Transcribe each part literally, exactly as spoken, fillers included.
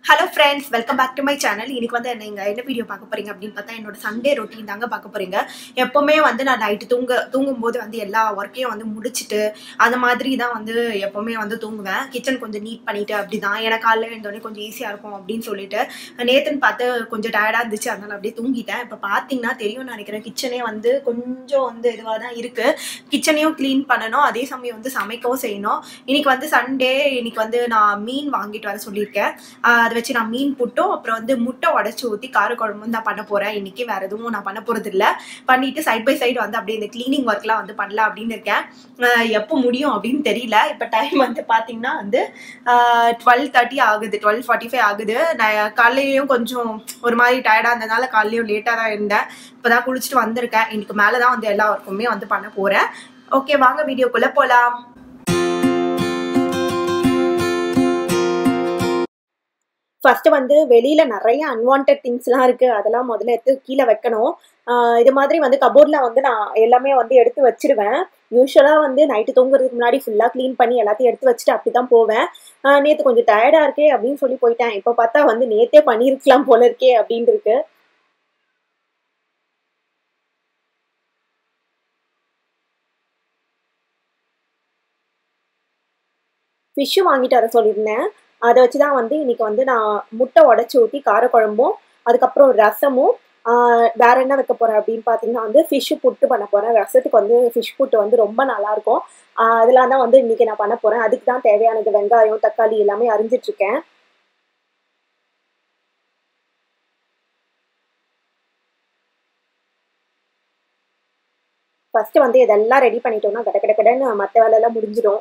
Hello friends, welcome back to my channel. இன்னைக்கு வந்து நீங்க என்ன வீடியோ பார்க்க போறீங்க அப்படினு பார்த்தா என்னோட சண்டே ரொட்டீன் தாங்க பார்க்க போறீங்க. எப்பவுமே வந்து நான் நைட் தூங்க தூங்கும்போது வந்து எல்லா வர்க்கையும் வந்து முடிச்சிட்டு அந்த மாதிரி தான் வந்து எப்பவுமே வந்து தூங்குவேன். கிச்சன் கொஞ்சம் நீட் பண்ணிட்டு அப்படிதான். ஏனா காலையில எழுந்தோனே கொஞ்சம் ஈஸியா இருக்கும் அப்படினு சொல்லிட்டு நேத்துன்னு பார்த்து கொஞ்சம் டயர்டா இருந்துச்சு அதனால அப்படியே தூங்கிட்டேன். இப்ப பாத்தீங்கன்னா தெரியும்னு நினைக்கிறேன் கிச்சனே வந்து கொஞ்சம் வந்து இதுவா தான் இருக்கு. கிச்சனையும் க்ளீன் பண்ணனும். அதே சமயம் வந்து சமைக்கவும் செய்யணும். இன்னைக்கு வந்து சண்டே இன்னைக்கு வந்து நான் மீன் வாங்கிட்டு வர சொல்லிருக்கேன். அது வச்சு நான் மீன் புட்டும் அப்புறம் வந்து முட்டை உடைச்சு ஊத்தி கார குழம்பு தான் பண்ண போறேன். இன்னைக்கு வேற எதுவும் நான் பண்ண போறது இல்ல. பண்ணிட்டு சைட் பை சைடு வந்து அப்படியே இந்த கிளீனிங் ஒர்க்லாம் வந்து பண்ணலாம் அப்படின்னு இருக்கேன். எப்போ முடியும் அப்படின்னு தெரியல. இப்ப டைம் வந்து பாத்தீங்கன்னா வந்து டுவெல் தேர்ட்டி ஆகுது, டுவெல் ஃபார்ட்டி ஃபைவ் ஆகுது. நான் காலையிலயும் கொஞ்சம் ஒரு மாதிரி டயர்டா இருந்ததுனால காலையிலயும் லேட்டா தான் இருந்தேன். இப்பதான் குளிச்சுட்டு வந்திருக்கேன். இன்னைக்கு மேலதான் வந்து எல்லா ஒர்க்குமே வந்து பண்ண போறேன். ஓகே வாங்க வீடியோக்குள்ள போலாம். ஃபர்ஸ்ட் வந்து வெளியில நிறைய அன்வான்டட் திங்ஸ்லாம் இருக்கு. அதெல்லாம் முதல்ல எடுத்து கீழே வைக்கணும். இது மாதிரி வந்து கபோர்ட்ல வந்து நான் எல்லாமே வந்து எடுத்து வச்சிருவேன். யூஸ்வலா வந்து நைட்டு தூங்குறதுக்கு முன்னாடி ஃபுல்லா க்ளீன் பண்ணி எல்லாத்தையும் எடுத்து வச்சுட்டு அப்படிதான் போவேன். நேற்று கொஞ்சம் டயர்டா இருக்கே அப்படின்னு சொல்லி போயிட்டேன். இப்போ பார்த்தா வந்து நேத்தே பண்ணிருக்கலாம் போல இருக்கே அப்படின்னு இருக்கு. ஃபிஷ்ஷு வாங்கிட்டு வர சொல்லியிருந்தேன். அதை வச்சு தான் வந்து இன்னைக்கு வந்து நான் முட்டை உடச்சி ஊற்றி காரக்குழம்பும் அதுக்கப்புறம் ரசமும் வேற என்ன வைக்க போறேன் அப்படின்னு பார்த்தீங்கன்னா வந்து ஃபிஷ்ஷு புட்டு பண்ண போறேன். ரசத்துக்கு வந்து ஃபிஷ் புட்டு வந்து ரொம்ப நல்லா இருக்கும். அதெல்லாம் தான் வந்து இன்னைக்கு நான் பண்ண போறேன். அதுக்கு தான் தேவையானது வெங்காயம் தக்காளி எல்லாமே அரிஞ்சிட்டு இருக்கேன். ஃபர்ஸ்ட் வந்து இதெல்லாம் ரெடி பண்ணிட்டோம்னா கட கட கடன்னு மற்ற வேலையெல்லாம் முடிஞ்சிடும்.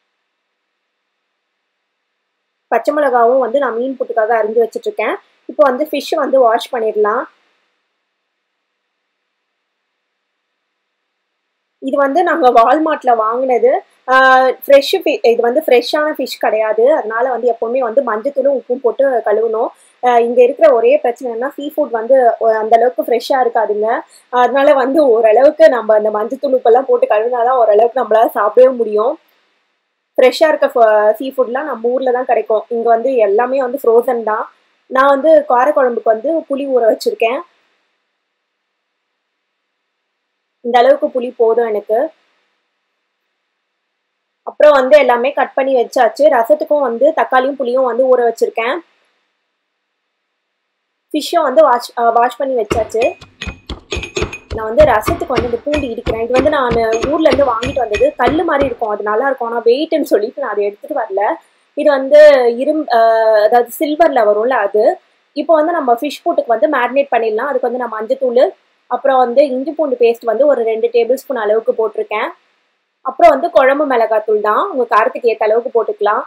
பச்சை மிளகாவும் வந்து நான் மீன் புட்டுக்காக அரிஞ்சு வச்சுட்டு இருக்கேன். இப்போ வந்து ஃபிஷ் வந்து வாஷ் பண்ணிடலாம். இது வந்து நாங்கள் வால்மார்ட்ல வாங்கினது. ஃப்ரெஷ் இது வந்து ஃப்ரெஷ்ஷான ஃபிஷ் கிடையாது. அதனால வந்து எப்போவுமே வந்து மஞ்சத்தூளும் உப்பும் போட்டு கழுவணும். இங்கே இருக்கிற ஒரே பிரச்சனைனா சீ ஃபுட் வந்து அந்த அளவுக்கு ஃப்ரெஷ்ஷாக இருக்காதுங்க. அதனால வந்து ஓரளவுக்கு நம்ம அந்த மஞ்சத்தூள் உப்பெல்லாம் போட்டு கழுவினாதான் ஓரளவுக்கு நம்மளால சாப்பிடவே முடியும். ஃப்ரெஷ்ஷாக இருக்க சீ ஃபுட்லாம் நம்ம ஊரில் தான் கிடைக்கும். இங்கே வந்து எல்லாமே வந்து ஃப்ரோசன் தான். நான் வந்து காரக்குழம்புக்கு வந்து புளி ஊற வச்சுருக்கேன். இந்த அளவுக்கு புளி போதும் எனக்கு. அப்புறம் வந்து எல்லாமே கட் பண்ணி வச்சாச்சு. ரசத்துக்கும் வந்து தக்காளியும் புளியும் வந்து ஊற வச்சிருக்கேன். ஃபிஷ்ஷும் வந்து வாஷ் வாஷ் பண்ணி வச்சாச்சு. நான் வந்து ரசத்துக்கு வந்து இந்த பூண்டு இடிக்கிறேன். இது வந்து நான் ஊர்ல இருந்து வாங்கிட்டு வந்தது. கல் மாதிரி இருக்கும், அது நல்லா இருக்கும். ஆனால் வெயிட்னு சொல்லிட்டு நான் அதை எடுத்துட்டு வரல. இது வந்து இரும் அதாவது சில்வர்ல வரும்ல அது. இப்போ வந்து நம்ம ஃபிஷ் புட்டுக்கு வந்து மேரினேட் பண்ணிடலாம். அதுக்கு வந்து நான் மஞ்சத்தூள் அப்புறம் வந்து இஞ்சி பூண்டு பேஸ்ட் வந்து ஒரு ரெண்டு டேபிள் ஸ்பூன் அளவுக்கு போட்டிருக்கேன். அப்புறம் வந்து குழம்பு மிளகாத்தூள் தான், உங்க காரத்துக்கு ஏற்ற அளவுக்கு போட்டுக்கலாம்.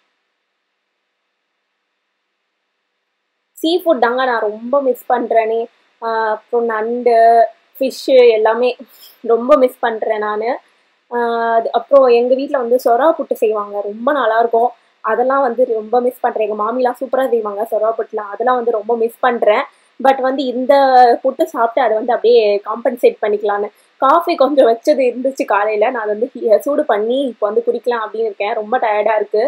சீ ஃபுட் தாங்க நான் ரொம்ப மிஸ் பண்றேனே. அப்புறம் நண்டு ஃபிஷ்ஷு எல்லாமே ரொம்ப மிஸ் பண்ணுறேன் நான். அது அப்புறம் எங்கள் வீட்டில் வந்து சொரா புட்டு செய்வாங்க, ரொம்ப நல்லாயிருக்கும். அதெல்லாம் வந்து ரொம்ப மிஸ் பண்ணுறேன். எங்கள் மாமிலாம் சூப்பராக செய்வாங்க சொரா புட்டுலாம். அதெல்லாம் வந்து ரொம்ப மிஸ் பண்ணுறேன். பட் வந்து இந்த புட்டு சாப்பிட்டு அதை வந்து அப்படியே காம்பன்சேட் பண்ணிக்கலான்னு காஃபி கொஞ்சம் வச்சது இருந்துச்சு காலையில். நான் அதை வந்து சூடு பண்ணி இப்போ வந்து குடிக்கலாம் அப்படின்னு இருக்கேன். ரொம்ப டயர்டாக இருக்குது.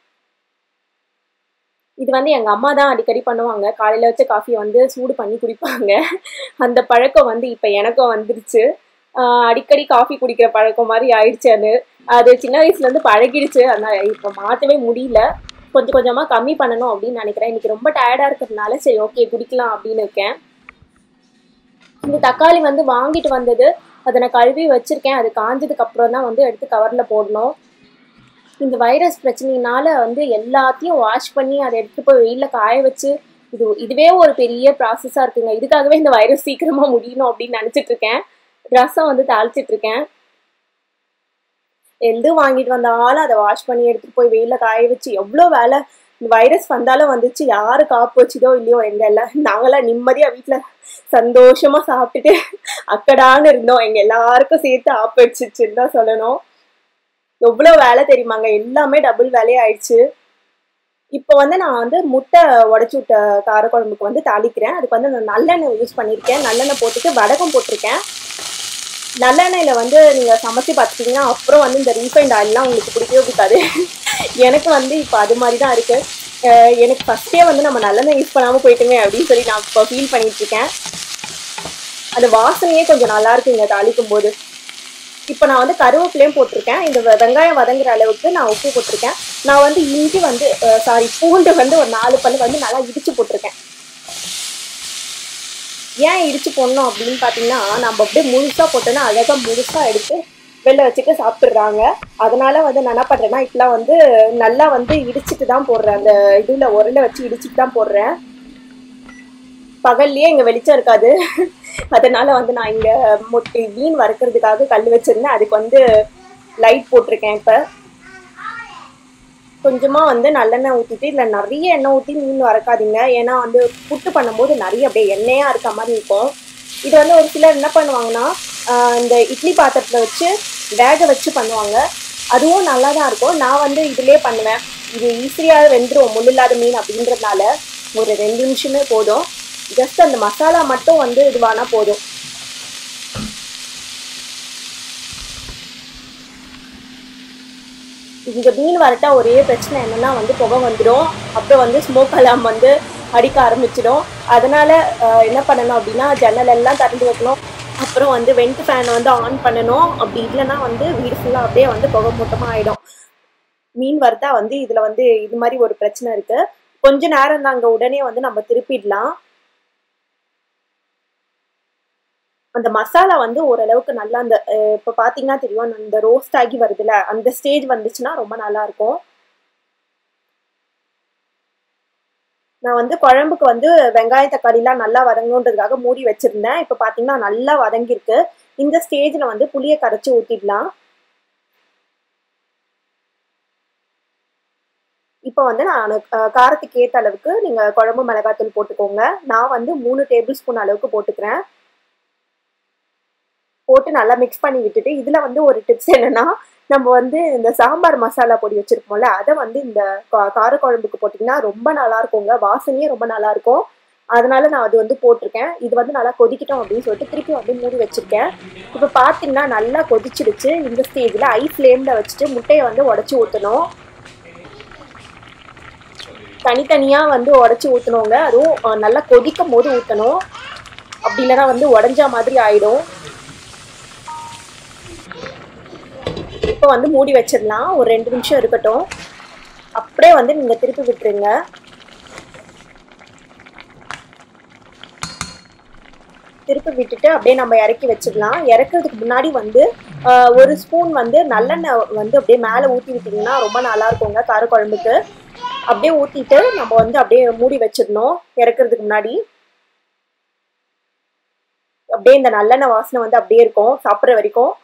இது வந்து எங்கள் அம்மா தான் அடிக்கடி பண்ணுவாங்க. காலையில் வச்ச காஃபியை வந்து சூடு பண்ணி குடிப்பாங்க. அந்த பழக்கம் வந்து இப்போ எனக்கும் வந்துருச்சு. அடிக்கடி காஃபி குடிக்கிற பழக்கம் மாதிரி ஆயிடுச்சு. அது அது சின்ன வயசுலேருந்து பழகிடுச்சு. அதனால் இப்போ மாற்றவே முடியல. கொஞ்சம் கொஞ்சமாக கம்மி பண்ணணும் அப்படின்னு நினைக்கிறேன். இன்றைக்கி ரொம்ப டயர்டாக இருக்கிறதுனால சரி ஓகே குடிக்கலாம் அப்படின்னு இருக்கேன். இந்த தக்காளி வந்து வாங்கிட்டு வந்தது, அதை நான் கழுவி வச்சுருக்கேன். அது காஞ்சதுக்கு அப்புறம் தான் வந்து எடுத்து கவரில் போடணும். இந்த வைரஸ் பிரச்சனையினால வந்து எல்லாத்தையும் வாஷ் பண்ணி அதை எடுத்துட்டு போய் வெயிலில் காய வச்சு இது இதுவே ஒரு பெரிய ப்ராசஸாக இருக்குங்க. இதுக்காகவே இந்த வைரஸ் சீக்கிரமாக முடியணும் அப்படின்னு நினச்சிட்டு இருக்கேன். ரசம் வந்து தாளிச்சிட்டு இருக்கேன். எது வாங்கிட்டு வந்தாலும் அதை வாஷ் பண்ணி எடுத்துட்டு போய் வெயிலில் காய வச்சு எவ்வளோ வேலை. இந்த வைரஸ் வந்தாலும் வந்துச்சு, யாரு காப்பு வச்சுதோ இல்லையோ எங்க எல்லாம் நாங்களாம் நிம்மதியாக வீட்டில் சந்தோஷமாக சாப்பிட்டுட்டு அக்கடான்னு இருந்தோம். எங்கள் எல்லாருக்கும் சேர்த்து ஆப்பு வச்சிருச்சுன்னு தான் சொல்லணும். எவ்வளோ வேலை தெரியுமாங்க, எல்லாமே டபுள் வேலையே ஆயிடுச்சு. இப்போ வந்து நான் வந்து முட்டை உடச்சி விட்ட காரக்குழம்புக்கு வந்து தாளிக்கிறேன். அதுக்கு வந்து நான் நல்லெண்ணெய் யூஸ் பண்ணியிருக்கேன். நல்லெண்ணெய் போட்டுட்டு வடகம் போட்டிருக்கேன். நல்லெண்ணெயில் வந்து நீங்கள் சமைச்சு பார்த்துட்டிங்கன்னா அப்புறம் வந்து இந்த ரீஃபைண்ட் ஆயிலெலாம் உங்களுக்கு பிடிக்கவே பிடிக்காது. எனக்கு வந்து இப்போ அது மாதிரி தான் இருக்குது. எனக்கு ஃபஸ்ட்டே வந்து நம்ம நல்லெண்ணெய் யூஸ் பண்ணாமல் போயிட்டுமே அப்படின்னு சொல்லி நான் இப்போ ஃபீல் பண்ணிகிட்ருக்கேன். அந்த வாசனையே கொஞ்சம் நல்லா இருக்குங்க தாளிக்கும் போது. இப்போ நான் வந்து கருவேப்பிலையும் போட்டிருக்கேன். இந்த வெங்காயம் வதங்குற அளவுக்கு நான் உப்பு போட்டிருக்கேன். நான் வந்து இஞ்சி வந்து சாரி பூண்டு வந்து ஒரு நாலு பல்லு வந்து நல்லா இடித்து போட்டிருக்கேன். ஏன் இடித்து போடணும் அப்படின்னு பார்த்தீங்கன்னா, நம்ம அப்படியே முழுசாக போட்டோன்னா அழகாக முழுசாக எடுத்து வெளில வச்சுட்டு சாப்பிட்றாங்க. அதனால வந்து நான் என்ன பண்ணுறேன்னா, இப்பெல்லாம் வந்து நல்லா வந்து இடிச்சிட்டு தான் போடுறேன். அந்த இதில் உருண்டை வச்சு இடிச்சிட்டு தான் போடுறேன். பகல்லையே இங்கே வெளிச்சம் இருக்காது. அதனால வந்து நான் இங்கே முட்டை மீன் வறுக்கிறதுக்காக கல் வச்சுருந்தேன். அதுக்கு வந்து லைட் போட்டிருக்கேன். இப்போ கொஞ்சமாக வந்து நல்லெண்ணெய் ஊற்றிட்டு, இல்லை நிறைய எண்ணெய் ஊற்றி மீன் வறுக்காதீங்க. ஏன்னா வந்து புட்டு பண்ணும்போது நிறைய அப்படியே எண்ணெயாக இருக்க மாதிரி இருக்கும். இது வந்து ஒரு சிலர் என்ன பண்ணுவாங்கன்னா, இந்த இட்லி பாத்திரத்தில் வச்சு வேக வச்சு பண்ணுவாங்க. அதுவும் நல்லா தான் இருக்கும். நான் வந்து இதிலே பண்ணுவேன். இது ஈஸியாக வெந்துடும் முள் இல்லாத மீன் அப்படின்றதுனால ஒரு ரெண்டு நிமிஷமே போதும். ஜஸ்ட் அந்த மசாலா மட்டும் வந்து இதுவானா போதும். இந்த மீன் வறுத்தா ஒரே பிரச்சனை என்னன்னா வந்து புகை வந்துடும். அப்புறம் வந்து ஸ்மோக் அலாம் வந்து அடிக்க ஆரம்பிச்சிடும். அதனால என்ன பண்ணணும் அப்படின்னா, ஜன்னல் எல்லாம் திறந்து வைக்கணும். அப்புறம் வந்து வெண்ட் ஃபேனை வந்து ஆன் பண்ணணும். அப்படி இல்லைன்னா வந்து வீடு ஃபுல்லாக அப்படியே வந்து புகை மூட்டமாக ஆகிடும். மீன் வறுத்தா வந்து இதில் வந்து இது மாதிரி ஒரு பிரச்சனை இருக்குது. கொஞ்ச நேரம் தாங்க, உடனே வந்து நம்ம திருப்பிடலாம். அந்த மசாலா வந்து ஓரளவுக்கு நல்லா அந்த இப்போ பார்த்தீங்கன்னா தெரியும், அந்த ரோஸ்ட் ஆகி வருதுல்ல, அந்த ஸ்டேஜ் வந்துச்சுன்னா ரொம்ப நல்லாயிருக்கும். நான் வந்து குழம்புக்கு வந்து வெங்காய தக்காளிலாம் நல்லா வதங்கணுன்றதுக்காக மூடி வச்சுருந்தேன். இப்போ பார்த்தீங்கன்னா நல்லா வதங்கியிருக்கு. இந்த ஸ்டேஜில் வந்து புளியை கரைச்சி ஊற்றிடலாம். இப்போ வந்து நான் காரத்துக்கு ஏற்ற அளவுக்கு நீங்கள் குழம்பு மிளகாத்தூள் போட்டுக்கோங்க. நான் வந்து மூணு டேபிள் ஸ்பூன் அளவுக்கு போட்டுக்கிறேன். போட்டு நல்லா மிக்ஸ் பண்ணி விட்டுட்டு, இதில் வந்து ஒரு டிப்ஸ் என்னென்னா, நம்ம வந்து இந்த சாம்பார் மசாலா பொடி வச்சுருப்போம்ல, அதை வந்து இந்த காரக்குழம்புக்கு போட்டிங்கன்னா ரொம்ப நல்லாயிருக்குங்க. வாசனையே ரொம்ப நல்லாயிருக்கும். அதனால நான் அது வந்து போட்டிருக்கேன். இது வந்து நல்லா கொதிக்கிட்டோம் அப்படின்னு சொல்லிட்டு திருப்பி வந்து மூடி வச்சுருக்கேன். இப்போ பார்த்தீங்கன்னா நல்லா கொதிச்சிடுச்சு. இந்த ஸ்டேஜில் ஐ ஃப்ளேமில் வச்சுட்டு முட்டையை வந்து உடச்சி ஊற்றணும். தனித்தனியாக வந்து உடச்சி ஊற்றணுங்க. அதுவும் நல்லா கொதிக்கும் போது ஊற்றணும். அப்படி இல்லைன்னா வந்து உடஞ்சா மாதிரி ஆகிடும். இப்போ வந்து மூடி வச்சிடலாம். ஒரு ரெண்டு நிமிஷம் இருக்கட்டும். அப்படியே வந்து நீங்கள் திருப்பி விட்டுருங்க. திருப்பி விட்டுட்டு அப்படியே நம்ம இறக்கி வச்சிடலாம். இறக்குறதுக்கு முன்னாடி வந்து ஒரு ஸ்பூன் வந்து நல்லெண்ணெய் வந்து அப்படியே மேலே ஊற்றி விட்டிங்கன்னா ரொம்ப நல்லாயிருக்குங்க காரக்குழம்புக்கு. அப்படியே ஊற்றிட்டு நம்ம வந்து அப்படியே மூடி வச்சிடணும் இறக்குறதுக்கு முன்னாடி. அப்படியே இந்த நல்லெண்ணெய் வாசனை வந்து அப்படியே இருக்கும் சாப்பிட்ற வரைக்கும்.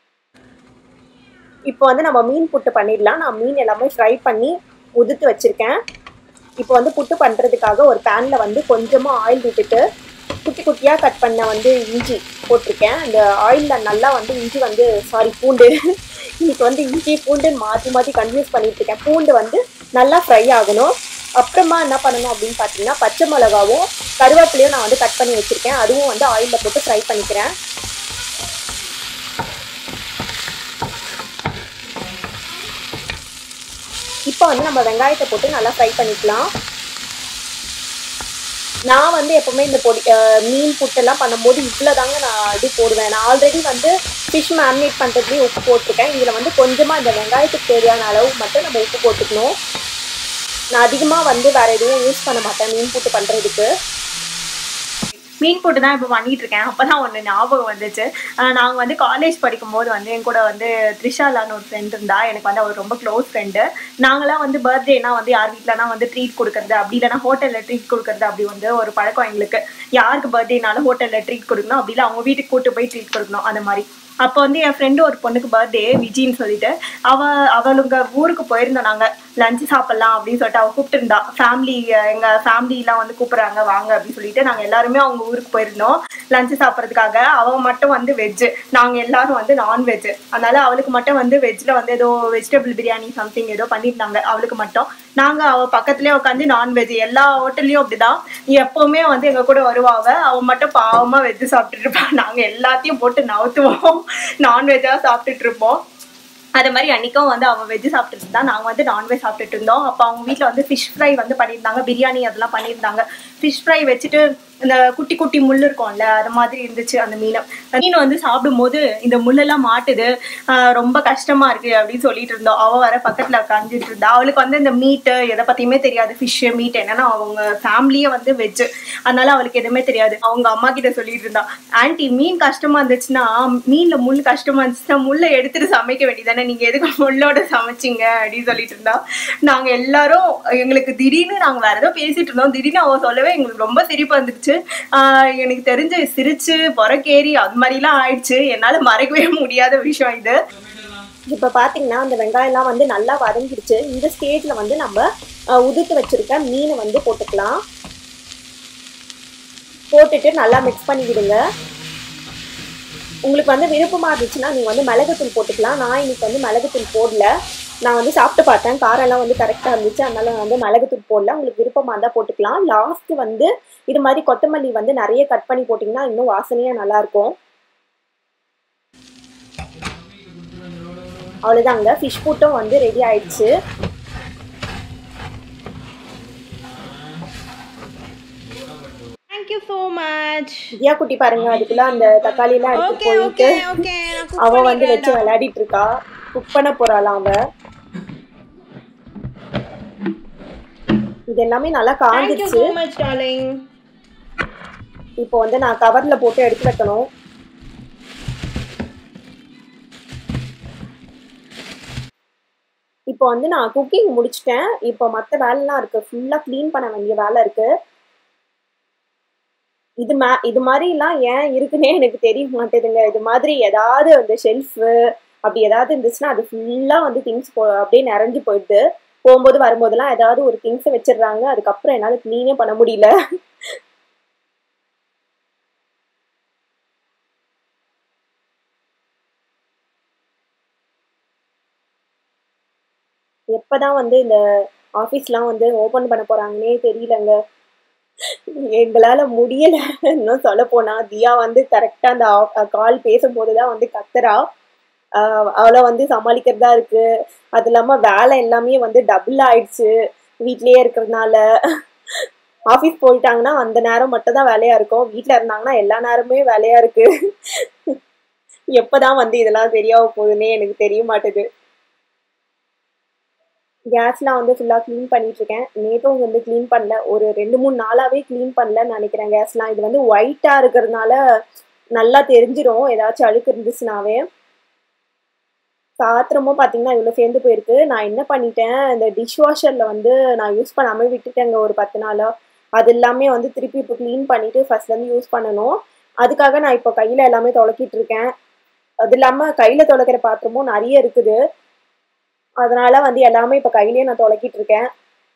இப்போ வந்து நம்ம மீன் புட்டு பண்ணிடலாம். நான் மீன் எல்லாமே ஃப்ரை பண்ணி உதுத்து வச்சுருக்கேன். இப்போ வந்து புட்டு பண்ணுறதுக்காக ஒரு பேனில் வந்து கொஞ்சமாக ஆயில் விட்டுட்டு குட்டி குட்டியாக கட் பண்ண வந்து இஞ்சி போட்டிருக்கேன். அந்த ஆயிலில் நல்லா வந்து இஞ்சி வந்து சாரி பூண்டு இன்னைக்கு வந்து இஞ்சி பூண்டு மாற்றி மாற்றி கன்ஃபியூஸ் பண்ணிகிட்ருக்கேன். பூண்டு வந்து நல்லா ஃப்ரை ஆகணும். அப்புறமா என்ன பண்ணணும் அப்படின்னு பார்த்தீங்கன்னா, பச்சை மிளகாவும் கருவேப்பிலையும் நான் வந்து கட் பண்ணி வச்சுருக்கேன். அதுவும் வந்து ஆயிலில் போட்டு ஃப்ரை பண்ணிக்கிறேன். இப்போ வந்து நம்ம வெங்காயத்தை போட்டு நல்லா ஃப்ரை பண்ணிக்கலாம். நான் வந்து எப்போவுமே இந்த பொடி மீன் புட்டெல்லாம் பண்ணும்போது இவ்வளோ தாங்க நான் இது போடுவேன். நான் ஆல்ரெடி வந்து ஃபிஷ் மேரினேட் பண்ணுறதுலேயே உப்பு போட்டிருக்கேன். இதில் வந்து கொஞ்சமாக இந்த வெங்காயத்துக்கு தேவையான அளவு மட்டும் நம்ம உப்பு போட்டுக்கணும். நான் அதிகமாக வந்து வேறு எதுவும் யூஸ் பண்ண மாட்டேன் மீன் புட்டு பண்ணுறதுக்கு. மீன் போட்டு தான் இப்போ பண்ணிட்டு இருக்கேன். அப்போ தான் ஒன்று ஞாபகம் வந்துச்சு. நாங்கள் வந்து காலேஜ் படிக்கும்போது வந்து என் கூட வந்து த்ரிஷாலான்னு ஒரு ஃப்ரெண்ட் இருந்தா. எனக்கு வந்து அவர் ரொம்ப க்ளோஸ் ஃப்ரெண்டு. நாங்களாம் வந்து பர்த்டேனா வந்து யார் வீட்டிலனா வந்து ட்ரீட் கொடுக்குறது, அப்படி இல்லைனா ஹோட்டலில் ட்ரீட் கொடுக்குறது, அப்படி வந்து ஒரு பழக்கம் எங்களுக்கு. யாருக்கு பர்த்டேனாலும் ஹோட்டலில் ட்ரீட் கொடுக்கணும், அப்படி இல்லை அவங்க வீட்டுக்கு கூட்டு போய் ட்ரீட் கொடுக்கணும் அந்த மாதிரி. அப்போ வந்து என் ஃப்ரெண்டு ஒரு பொண்ணுக்கு பர்த்டே விஜின்னு சொல்லிட்டு அவ அவளுங்க ஊருக்கு போயிருந்தோம். நாங்கள் லஞ்சு சாப்பிட்லாம் அப்படின்னு சொல்லிட்டு அவள் கூப்பிட்டுருந்தா. ஃபேமிலி எங்கள் ஃபேமிலிலாம் வந்து கூப்பிட்றாங்க வாங்க அப்படின்னு சொல்லிட்டு நாங்கள் எல்லாருமே அவங்க ஊருக்கு போயிருந்தோம் லஞ்சு சாப்பிட்றதுக்காக. அவள் மட்டும் வந்து வெஜ்ஜு, நாங்கள் எல்லாரும் வந்து நான்வெஜ்ஜு. அதனால அவளுக்கு மட்டும் வந்து வெஜ்ஜில் வந்து ஏதோ வெஜிடபிள் பிரியாணி சம்திங் ஏதோ பண்ணியிருந்தாங்க அவளுக்கு மட்டும். நாங்கள் அவள் பக்கத்துலேயே உட்காந்து நான்வெஜ். எல்லா ஹோட்டல்லையும் அப்படிதான், எப்போவுமே வந்து எங்கள் கூட வருவாங்க. அவள் மட்டும் பாவமாக வெஜ்ஜு சாப்பிட்டுட்டு இருப்பாள். நாங்கள் எல்லாத்தையும் போட்டு நவுத்துவோம், நான்வெஜ்ஜாக சாப்பிட்டுட்டு இருப்போம். அதே மாதிரி அன்றைக்கும் வந்து அவன் வெஜ்ஜு சாப்பிட்டுட்டு இருந்தா, நாங்கள் வந்து நான்வெஜ் சாப்பிட்டுட்டு இருந்தோம். அப்போ அவங்க வீட்டில் வந்து ஃபிஷ் ஃப்ரை வந்து பண்ணியிருந்தாங்க, பிரியாணி அதெல்லாம் பண்ணியிருந்தாங்க. ஃபிஷ் ஃப்ரை வச்சுட்டு இந்த குட்டி குட்டி முள் இருக்கும்ல, அது மாதிரி இருந்துச்சு அந்த மீனை. மீன் வந்து சாப்பிடும்போது இந்த முள்ளெல்லாம் மாட்டுது, ரொம்ப கஷ்டமா இருக்கு அப்படின்னு சொல்லிட்டு இருந்தோம். அவள் வர பக்கத்தில் உட்காந்துட்டு இருந்தா. அவளுக்கு வந்து இந்த மீட்டு எதை பற்றியுமே தெரியாது, ஃபிஷ்ஷு மீட் என்னன்னா அவங்க ஃபேமிலியே வந்து வெஜ்ஜு, அதனால அவளுக்கு எதுவுமே தெரியாது. அவங்க அம்மா கிட்ட சொல்லிட்டு இருந்தா, ஆன்ட்டி மீன் கஷ்டமா இருந்துச்சுன்னா, மீன்ல முள் கஷ்டமா இருந்துச்சுன்னா முள்ளை எடுத்துட்டு சமைக்க வேண்டியதானே, நீங்க எதுக்கு முள்ளோட சமைச்சிங்க அப்படின்னு சொல்லிட்டு இருந்தா. நாங்க எல்லாரும் எங்களுக்கு திடீர்னு நாங்க வேற ஏதோ பேசிட்டு இருந்தோம், திடீர்னு அவ சொல்லவே எங்களுக்கு ரொம்ப சிரிப்பு வந்துடுச்சு. ஆஹ் எனக்கு தெரிஞ்சு சிரிச்சு பொறக்கேறி அது மாதிரிலாம் ஆயிடுச்சு. என்னால மறக்கவே முடியாத விஷயம் இது. இப்ப பாத்தீங்கன்னா அந்த வெங்காயம் எல்லாம் வந்து நல்லா வதங்கிடுச்சு. இந்த ஸ்டேஜ்ல வந்து நம்ம உதுத்து வச்சிருக்க மீனை வந்து போட்டுக்கலாம். போட்டுட்டு நல்லா மிக்ஸ் பண்ணி விடுங்க. உங்களுக்கு வந்து விருப்பமா இருந்துச்சுன்னா நீங்க வந்து மிளகுத்தூள் போட்டுக்கலாம். நான் இன்னைக்கு வந்து மிளகுத்தூள் போடல, நான் வந்து சாப்பிட்டு பார்த்தேன், காரம் எல்லாம் வந்து கரெக்டா இருந்துச்சு, அதனால நான் வந்து மிளகுத்தூள் போடல. உங்களுக்கு விருப்பமா இருந்தா போட்டுக்கலாம். லாஸ்ட் வந்து இது மாதிரி கொத்தமல்லி வந்து நிறைய கட் பண்ணி போட்டிங்கன்னா இன்னும் வாசனையா நல்லா இருக்கும். அவ்வளோதாங்க, ஃபிஷ் புட்டும் வந்து ரெடி ஆயிடுச்சு. Thank you so much. தியா குட்டி பாருங்க, அதுக்குள்ள அந்த தக்காளி எல்லாம் எடுத்து போயிட்டு அவ வந்து வச்சு விளையாடிட்டு இருக்கா. குக் பண்ண போறாளாம் அவ. இது எல்லாமே நல்லா காஞ்சிருச்சு. இப்போ வந்து நான் கவர்ல போட்டு எடுத்து வைக்கணும். இப்போ வந்து நான் குக்கிங் முடிச்சிட்டேன். இப்போ மற்ற வேலைலாம் இருக்கு, ஃபுல்லா கிளீன் பண்ண வேண்டிய வேலை இருக்கு. இது மா இது மாதிரிலாம் ஏன் இருக்குன்னே எனக்கு தெரிய மாட்டேதுங்க. இது மாதிரி ஏதாவது அந்த ஷெல்ஃபு அப்படி ஏதாவது இருந்துச்சுன்னா அது ஃபுல்லா வந்து திங்ஸ் போ அப்படியே நிறைஞ்சு போயிடுது. போகும்போது வரும்போதெல்லாம் ஏதாவது ஒரு திங்ஸை வச்சிடுறாங்க, அதுக்கப்புறம் என்னால் க்ளீனே பண்ண முடியல. எப்பதான் வந்து இந்த ஆஃபீஸ்லாம் வந்து ஓப்பன் பண்ண போறாங்கன்னே தெரியலங்க. எங்களால முடியல. இன்னும் சொல்ல போனா தியா வந்து கரெக்டா அந்த கால் பேசும்போதுதான் வந்து கத்துறா. ஆஹ் அவளை வந்து சமாளிக்கிறதா இருக்கு. அது இல்லாம வேலை எல்லாமே வந்து டபுள் ஆயிடுச்சு வீட்லயே இருக்கிறதுனால. ஆஃபீஸ் போயிட்டாங்கன்னா அந்த நேரம் மட்டும் தான் வேலையா இருக்கும், வீட்டுல இருந்தாங்கன்னா எல்லா நேரமே வேலையா இருக்கு. எப்பதான் வந்து இதெல்லாம் தெரியாம போகுதுன்னே எனக்கு தெரிய மாட்டேது. கேஸ்லாம் வந்து ஃபுல்லா க்ளீன் பண்ணிட்டு இருக்கேன். நேற்றும் வந்து க்ளீன் பண்ணல, ஒரு ரெண்டு மூணு நாளாவே க்ளீன் பண்ணலன்னு நினைக்கிறேன். கேஸ்லாம் இது வந்து ஒயிட்டா இருக்கிறதுனால நல்லா தெரிஞ்சிடும் ஏதாச்சும் அழுக்கு இருந்துச்சுனாவே. பாத்திரமும் பார்த்தீங்கன்னா இவ்வளோ சேர்ந்து போயிருக்கு. நான் என்ன பண்ணிட்டேன், இந்த டிஷ் வாஷரில் வந்து நான் யூஸ் பண்ணாமல் விட்டுட்டேங்க ஒரு பத்து நாளாக. அது எல்லாமே வந்து திருப்பி இப்போ க்ளீன் பண்ணிவிட்டு ஃபர்ஸ்ட்லேருந்து யூஸ் பண்ணணும். அதுக்காக நான் இப்போ கையில் எல்லாமே துளக்கிட்டு இருக்கேன். அது இல்லாமல் கையில் துளக்கிற பாத்திரமும் நிறைய இருக்குது, அதனால வந்து எல்லாமே இப்போ கையிலேயே நான் துளக்கிட்டு இருக்கேன்.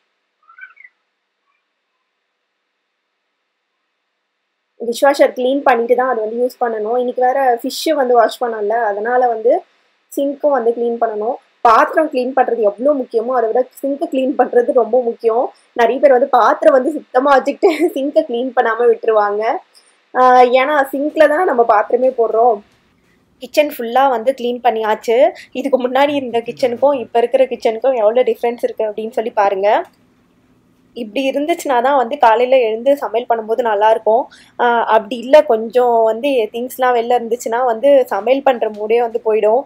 டிஷ் வாஷர் க்ளீன் பண்ணிட்டு தான் அது வந்து யூஸ் பண்ணணும். இன்னைக்கு வேற ஃபிஷ்ஷு வந்து வாஷ் பண்ணல, அதனால வந்து சிங்க்கும் வந்து க்ளீன் பண்ணணும். பாத்திரம் க்ளீன் பண்ணுறது எவ்வளோ முக்கியமோ அதை விட சிங்க்கு க்ளீன் பண்ணுறது ரொம்ப முக்கியம். நிறைய பேர் வந்து பாத்திரம் வந்து சுத்தமாக வச்சுக்கிட்டு சிங்கை க்ளீன் பண்ணாமல் விட்டுருவாங்க. ஏன்னா சிங்கில் தான் நம்ம பாத்திரமே போடுறோம். கிச்சன் ஃபுல்லாக வந்து க்ளீன் பண்ணியாச்சு. இதுக்கு முன்னாடி இருந்த கிச்சனுக்கும் இப்போ இருக்கிற கிச்சனுக்கும் எவ்வளோ டிஃப்ரென்ஸ் இருக்குது அப்படின்னு சொல்லி பாருங்கள். இப்படி இருந்துச்சுன்னா தான் வந்து காலையில் எழுந்து சமையல் பண்ணும்போது நல்லாயிருக்கும். அப்படி இல்லை, கொஞ்சம் வந்து திங்ஸ்லாம் வெளில இருந்துச்சுன்னா வந்து சமையல் பண்ணுற மூடே வந்து போயிடும்.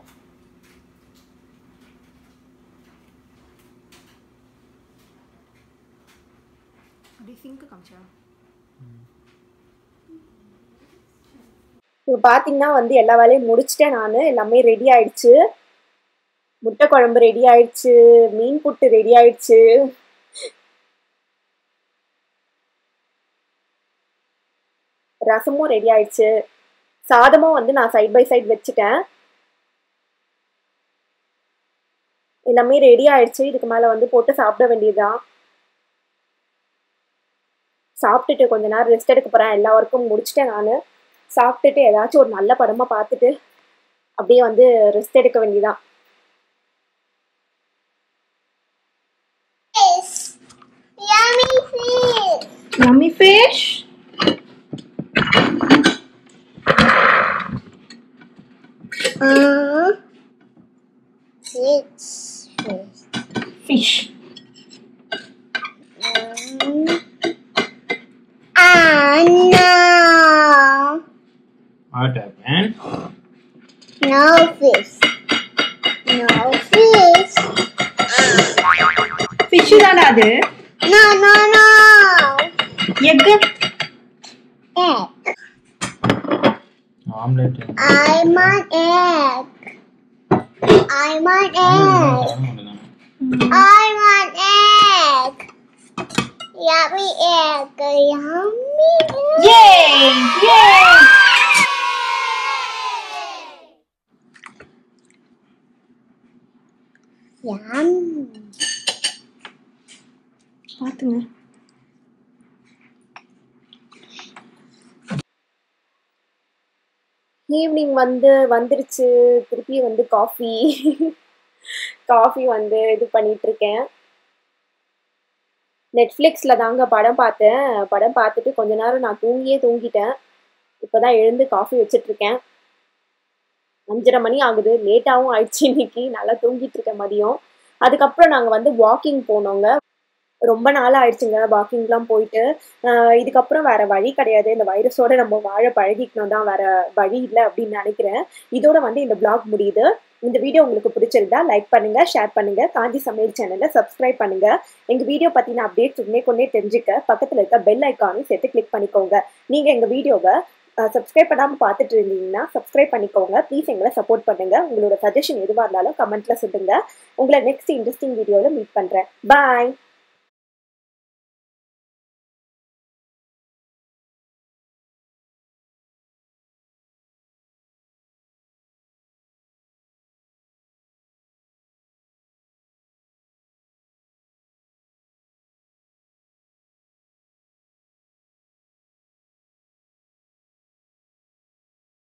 இப்போ பார்த்தீங்கன்னா வந்து எல்லா வேலையும் முடிச்சிட்டேன் நான். எல்லாமே ரெடி ஆயிடுச்சு. முட்டை குழம்பு ரெடி ஆயிடுச்சு, மீன் புட்டு ரெடி ஆயிடுச்சு, ரசமும் ரெடி ஆயிடுச்சு, சாதமும் வந்து நான் சைட் பை சைட் வச்சுட்டேன். எல்லாமே ரெடி ஆயிடுச்சு. இதுக்கு மேலே வந்து போட்டு சாப்பிட வேண்டியதுதான். சாப்பிட்டுட்டு கொஞ்ச நேரம் ரெஸ்ட் எடுக்க போகிறேன். எல்லா ஒர்க்கும் முடிச்சிட்டேன் நான். சாப்பிட்டுட்டு ஏதாச்சும் ஒரு நல்ல படமாக பார்த்துட்டு அப்படியே வந்து ரெஸ்ட் எடுக்க வேண்டியதான். Yummy fish. Uh, No. What happened? No fish. No fish. Fish தானே அது? No, no, no. Egg. Egg. Omelette. I'm an egg. I'm an egg. I'm an egg. Yummy egg. Yummy egg. Yay! Yay! Yum. பாத்துங்க. Evening வந்து வந்துருச்சு. திருப்பி வந்து coffee coffee வந்து இது பண்ணிட்டு இருக்கேன். நெட்ஃப்ளிக்ஸில் தாங்க படம் பார்த்தேன். படம் பார்த்துட்டு கொஞ்ச நேரம் நான் தூங்கியே தூங்கிட்டேன். இப்போ தான் எழுந்து காஃபி வச்சிட்ருக்கேன். அஞ்சரை மணி ஆகுது. லேட்டாகவும் ஆயிடுச்சு இன்னைக்கு. நல்லா தூங்கிட்டு இருக்கேன் மதியம். அதுக்கப்புறம் நாங்கள் வந்து வாக்கிங் போனோங்க. ரொம்ப நாள் ஆயிடுச்சுங்க வாக்கிங்லாம் போயிட்டு. இதுக்கப்புறம் வேற வழி கிடையாது. இந்த வைரஸோட நம்ம வாழ பழகிக்கணும் தான், வேற வழி இல்லை அப்படின்னு நினைக்கிறேன். இதோட வந்து இந்த பிளாக் முடியுது. இந்த வீடியோ உங்களுக்கு பிடிச்சிருந்தா லைக் பண்ணுங்க, ஷேர் பண்ணுங்க, காஞ்சி சமையல் சேனலை சப்ஸ்கிரைப் பண்ணுங்க. எங்க வீடியோ பத்தின அப்டேட்ஸ் உடனே கொண்டே தெரிஞ்சுக்க பக்கத்துல இருக்க பெல் ஐக்கானையும் சேர்த்து கிளிக் பண்ணிக்கோங்க. நீங்க எங்க வீடியோவை சப்ஸ்கிரைப் பண்ணாமல் பார்த்துட்டு இருந்தீங்கன்னா சப்ஸ்கிரைப் பண்ணிக்கோங்க. ப்ளீஸ் எங்களை சப்போர்ட் பண்ணுங்க. உங்களோட சஜஷன் எதுவாக இருந்தாலும் கமெண்ட்ல சொல்லுங்க. உங்களை நெக்ஸ்ட் இன்ட்ரெஸ்டிங் வீடியோவில் மீட் பண்றேன். பாய்.